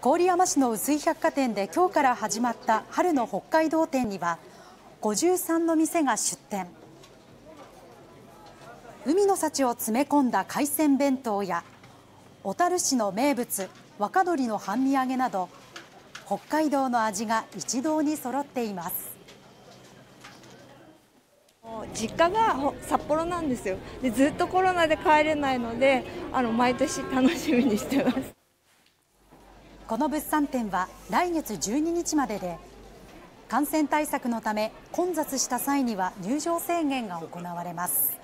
郡山市の碓井百貨店で今日から始まった春の北海道展には53の店が出店。海の幸を詰め込んだ海鮮弁当や小樽市の名物若鶏の半身揚げなど北海道の味が一堂に揃っています。 実家が札幌なんですよ。でずっとコロナで帰れないので毎年楽しみにしてます。 この物産展は来月12日までで、感染対策のため混雑した際には入場制限が行われます。